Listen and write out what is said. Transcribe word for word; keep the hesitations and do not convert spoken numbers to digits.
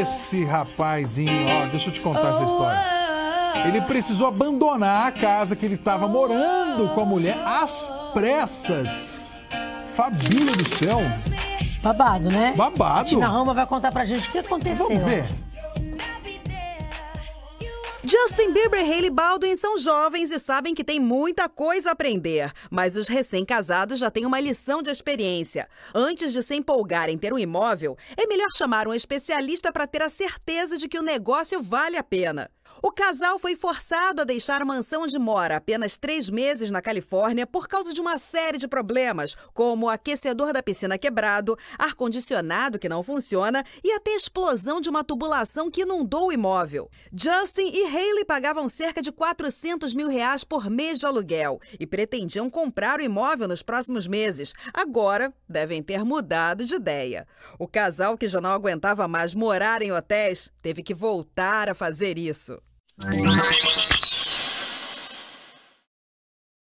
Esse rapazinho, ó, deixa eu te contar essa história. Ele precisou abandonar a casa que ele estava morando com a mulher às pressas. Fabíola do céu. Babado, né? Babado. A Tina Rama vai contar pra gente o que aconteceu. Vamos ver. Justin Bieber e Hailey Baldwin são jovens e sabem que tem muita coisa a aprender. Mas os recém-casados já têm uma lição de experiência. Antes de se empolgar em ter um imóvel, é melhor chamar um especialista para ter a certeza de que o negócio vale a pena. O casal foi forçado a deixar a mansão onde mora há apenas três meses na Califórnia por causa de uma série de problemas, como o aquecedor da piscina quebrado, ar-condicionado que não funciona e até a explosão de uma tubulação que inundou o imóvel. Justin e Hailey pagavam cerca de quatrocentos mil reais por mês de aluguel e pretendiam comprar o imóvel nos próximos meses. Agora, devem ter mudado de ideia. O casal, que já não aguentava mais morar em hotéis, teve que voltar a fazer isso.